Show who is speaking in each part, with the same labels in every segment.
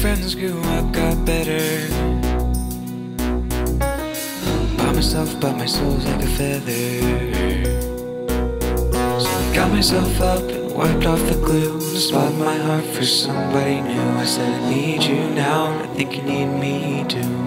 Speaker 1: friends grew up, got better. By myself, but my soul's like a feather. So I got myself up and wiped off the glue, swapped my heart for somebody new. I said I need you now, and I think you need me too.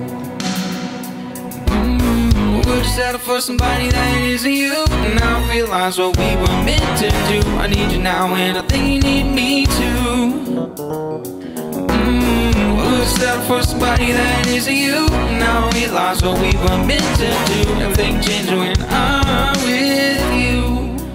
Speaker 1: Would you settle for somebody that isn't you? And I realize what we were meant to do. I need you now, and I think you need me too. Would you settle for somebody that isn't you? And I realize what we were meant to do. Everything changed when I'm with you.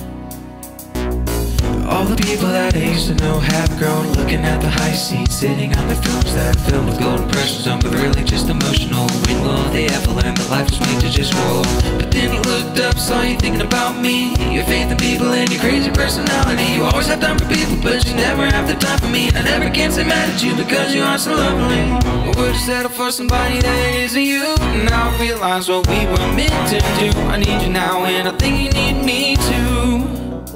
Speaker 1: All the people that I used to know have grown, looking at the high seats, sitting on the films that are filled with golden precious zone, but really just emotional. When will they ever learn that life is made to just roll? But then he looked up, saw you thinking about me, your faith in people and your crazy personality. You always have time for people, but you never have the time for me. And I never can say mad at you because you are so lovely. Would you settle for somebody that isn't you? Now I realize what we were meant to do. I need you now, and I think you need me too.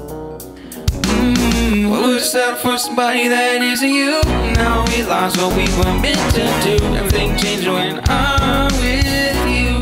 Speaker 1: Would you settle for somebody that isn't you? Now I realize what we were meant to do. Everything changed when I'm with you.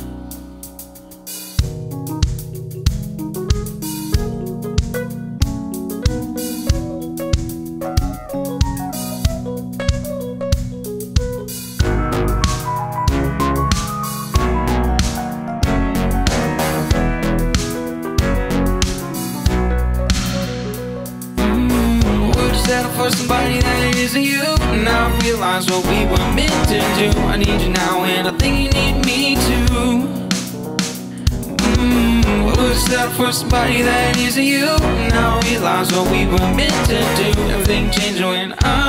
Speaker 1: Settle for somebody that isn't you. Now I realize what we were meant to do. I need you now, and I think you need me too. Would you settle for somebody that isn't you? Now I realize what we were meant to do. Everything changed when I